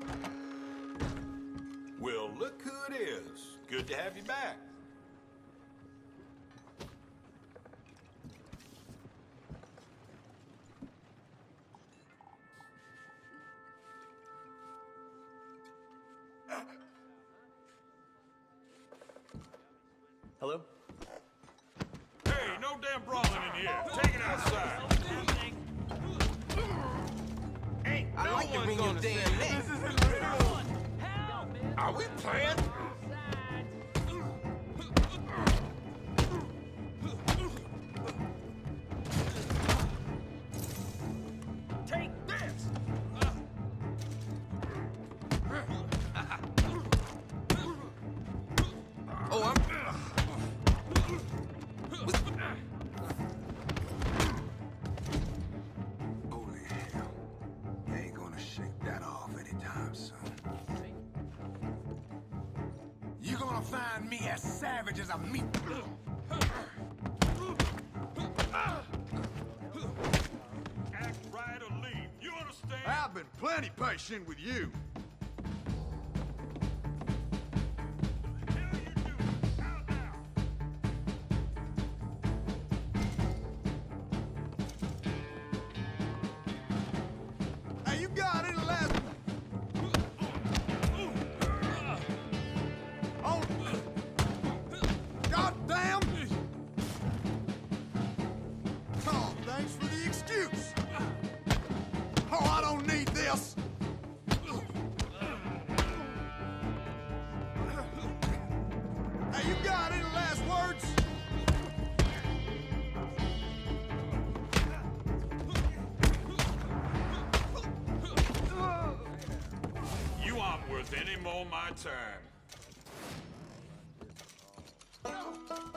Well, look who it is. Good to have you back. Hello? Hey, no damn brawling in here. Take it outside. Hey, I like to bring your damn neck. This isn't real. Are we playing? Take this! Oh, Holy hell. You ain't gonna shake that off anytime soon. You're gonna find me as savage as a meat. Act right or leave. You understand? I've been plenty patient with you. Hey, you got any last... Oh! Goddamn! Oh, thanks for the excuse. Oh, I don't need this. Hey, you got any last words? You aren't worth any more my time.